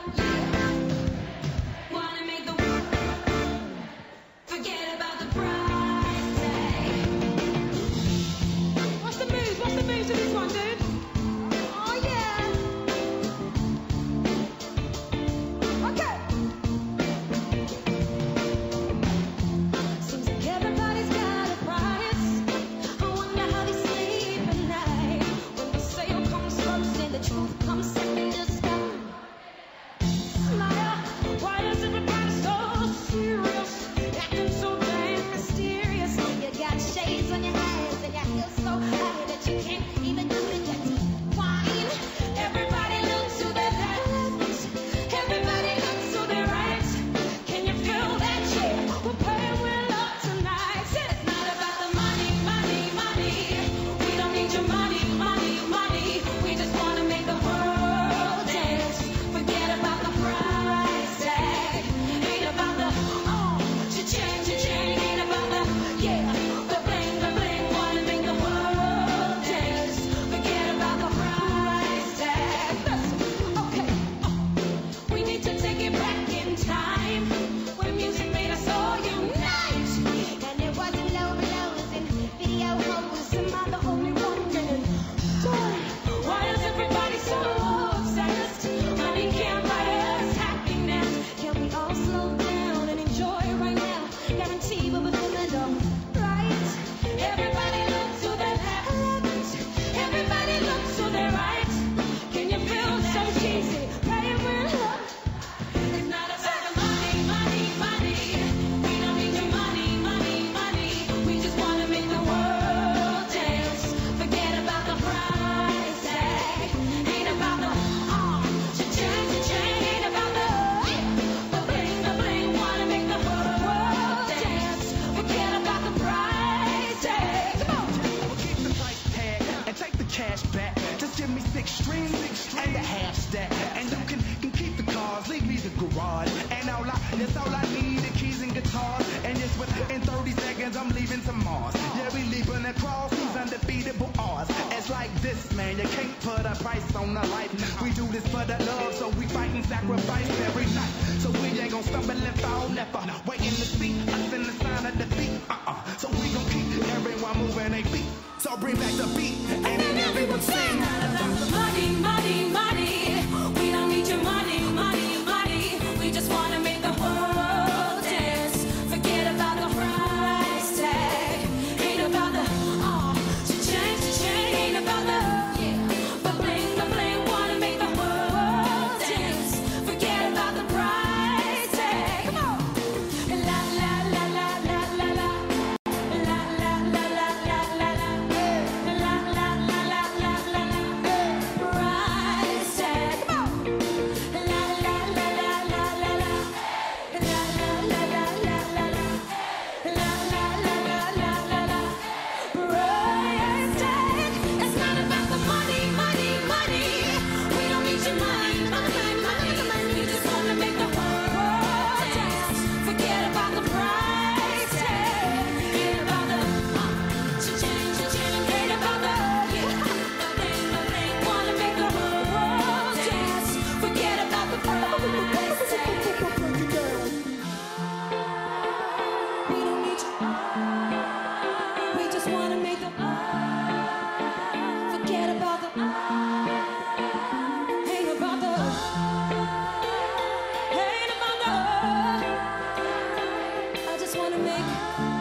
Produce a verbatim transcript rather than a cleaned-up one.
Wanna make the forget about the price tag. What's the moves? What's the moves to this one, dude? Oh yeah. Okay. Seems like everybody's got a price. I wonder how they sleep at night when the sale comes first and the truth comes second. Just stop. Liar, why is everybody so serious? Acting so damn mysterious. You got shades on your eyes and your heels so high that you can't even look at that wine. Everybody looks to their left. Everybody looks to their right. Can you feel that shit? We're paying with love tonight. It's not about the money, money, money. We don't need your money, money, money. We just wanna make the world dance. Forget about the price tag. Ain't about the oh, cha-ching, cha-ching. Ain't about the yeah, the bling, the bling. Wanna make the world dance. Forget about the price tag. Listen, okay, oh, we need to take it back in time when music made us all unite. And it wasn't low blows and video hoes. Am I the only one getting joy? Why is everybody so obsessed? Money can't buy us happiness. Can we all slow down and enjoy right now? Guarantee we'll be feeling alright. Everybody look to their left. Everybody look to their right. Can you feel so cheesy? Playing with love. It's not about the money, money, money. We don't need your money, money, money. We just wanna make the world dance. Forget about the price tag. Ain't about the oh, cha-ching, cha-ching. Ain't about the the bling, the bling. Wanna make the world dance. Forget about the price tag. Come on. Well, keep the price tag and take the cash back. Just give me six strings and a half stack. And you can, can keep the cars, leave me the garage. And all I, that's all I need, the keys and guitars. And just within thirty seconds, I'm leaving to Mars. Yeah, we leaving across these undefeatable odds. It's like this, man, you can't put a price on the life. We do this for the love, so we fight and sacrifice every night. So we ain't gonna stumble and fall, never waiting to see us in the sign of defeat. Uh-uh. So we gon' keep everyone moving their feet. So bring back the beat, and then everyone sing. Not about the money, money, money. We don't need your money, money, money. We just wanna make the world dance. Forget about the price tag. Ain't about the oh, cha-ching, cha-ching. Ain't about the yeah, the bling, the bling. Wanna make the world dance. Forget about the price tag. Come on. La la la la la la la. La la la la la la la. La la la la la la la. Price tag. Come on. La la la la la la la. La la la la la la la. La la la la la la la. Price tag. It's not about the money, money, money. We don't need your money, money, money. We just wanna make the world dance. Forget about the price tag. Ain't about the uh, cha-ching, cha-ching. Ain't about the yeah, the thing, the thing. Wanna make the world dance. Forget about the price tag. We don't need you. We just wanna make the forget about the ain't about the ain't about the I just wanna make